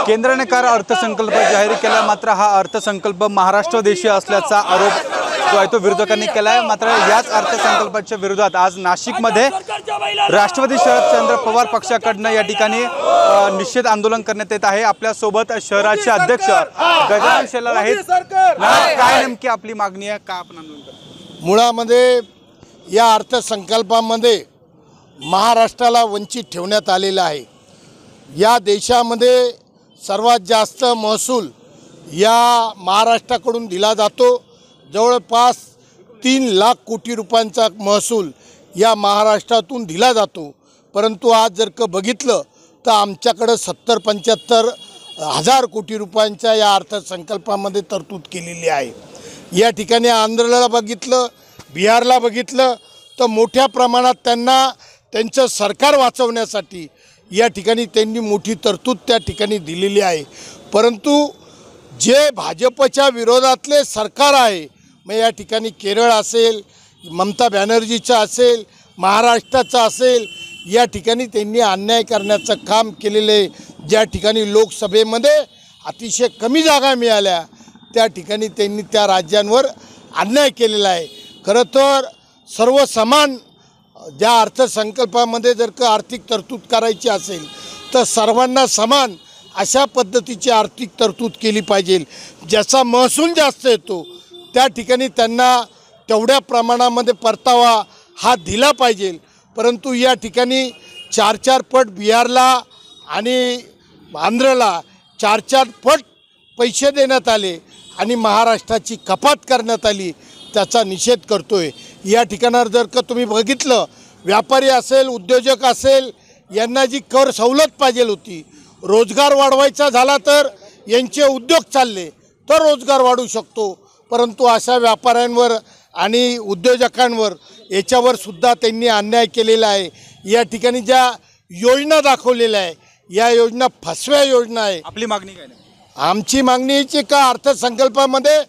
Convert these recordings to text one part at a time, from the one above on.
केंद्राने काल अर्थसंकल्प जाहीर केला, मात्र हा अर्थसंकल्प महाराष्ट्र देशी असल्याचा आरोप जो आहे तो विरोधकांनी केला आहे। मात्र याच अर्थसंकल्पाच्या विरोधात आज नाशिकमध्ये राष्ट्रवादी शरदचंद्र पवार पक्षाकडून या ठिकाणी निषेध आंदोलन करण्यात येत आहे। आपल्या सोबत शहराचे अध्यक्ष गजानन शेलार आहेत। काय नेमकी आपली मागणी आहे, का आपण आंदोलन करतो? मुळामध्ये या अर्थसंकल्पामध्ये महाराष्ट्राला वंचित ठेवण्यात आलेला आहे। या देशामध्ये सर्वात जास्त महसूल या महाराष्ट्राकडून दिला जातो। जवळपास 3 लाख कोटी रुपयांचा महसूल या महाराष्ट्रातून दिला जातो। परंतु आज जर का बघितलं तर आमच्याकडे 70-75 हजार कोटी रुपयांच्या या अर्थसंकल्पामध्ये तरतूद केलेली आहे। या ठिकाणी आंध्रला बघितलं, बिहारला बघितलं तर मोठ्या प्रमाणात त्यांना त्यांचं सरकार वाचवण्यासाठी या ठिकाणी त्यांनी मोठी तरतूद त्या ठिकाणी दिलेली आहे। परंतु जे भाजपच्या विरोधातले सरकार आहे, मग या ठिकाणी केरळ असेल, ममता बॅनर्जीचं असेल, महाराष्ट्राचं असेल, या ठिकाणी त्यांनी अन्याय करण्याचं काम केलेलं आहे। ज्या ठिकाणी लोकसभेमध्ये अतिशय कमी जागा मिळाल्या त्या ठिकाणी त्यांनी त्या राज्यांवर अन्याय केलेला आहे। खरं तर सर्व समान ज्या अर्थसंकल्पामध्ये जर का आर्थिक तरतूद करायची असेल तर सर्वांना समान अशा पद्धतीची आर्थिक तरतूद केली पाहिजे। ज्याचा महसूल जास्त येतो त्या ठिकाणी त्यांना तेवढ्या प्रमाणामध्ये परतावा हा दिला पाहिजे। परंतु या ठिकाणी 4-4 पट बिहारला आणि आंध्रला 4-4 पट पैसे देण्यात आले आणि महाराष्ट्राची कपात करण्यात आली, त्याचा निषेध करतोय। या ठिकाणावर जर का तुम्ही बघितलं, व्यापारी असेल, उद्योजक असेल, यांना जी कर सवलत पाहिजे होती, रोजगार वाढवायचा झाला तर यांचे उद्योग चालले तर रोजगार वाढू शकतो। परंतु अशा व्यापाऱ्यांवर आणि उद्योजकांवर याच्यावर सुद्धा त्यांनी अन्याय केलेला आहे। या ठिकाणी ज्या योजना दाखवलेल्या आहे या योजना फसव्या योजना आहे। आपली मागणी काय नाही? आमची मागणी याची का अर्थसंकल्पामध्ये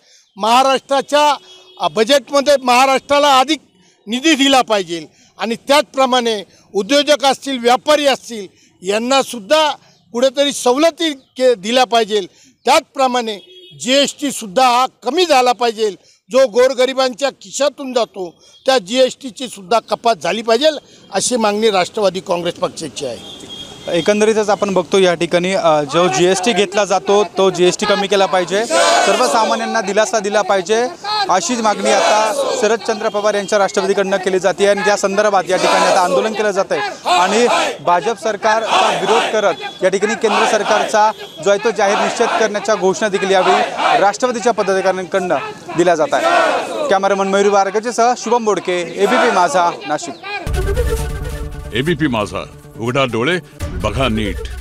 महाराष्ट्राच्या बजेटमध्ये महाराष्ट्राला अधिक निधी दिला पाहिजे आणि त्याचप्रमाणे उद्योजक असतील, व्यापारी असतील, यांनासुद्धा कुठेतरी सवलती दिल्या पाहिजे। त्याचप्रमाणे GST सुद्धा हा कमी झाला पाहिजे, जो गोरगरिबांच्या खिशातून जातो त्या GSTची सुद्धा कपात झाली पाहिजे, अशी मागणी राष्ट्रवादी काँग्रेस पक्षाची आहे। एकंदरीतच आपण बघतो या ठिकाणी जो GST घेतला जातो तो GST कमी केला पाहिजे, सर्वसामान्यांना दिलासा दिला पाहिजे, अशीच मागणी आता शरदचंद्र पवार यांच्या राष्ट्रवादीकडून केली जाते आणि त्या संदर्भात या ठिकाणी आता आंदोलन केलं जात आहे आणि भाजप सरकारचा विरोध करत या ठिकाणी केंद्र सरकारचा जो आहे तो जाहीर निषेध करण्याच्या घोषणा देखील यावेळी राष्ट्रवादीच्या पदाधिकाऱ्यांकडून दिल्या जात आहे। कॅमेरामन मयूर बारगेसह शुभम बोडके, ABP माझा, नाशिक। ABP माझा, उघडा डोळे बघा नीट।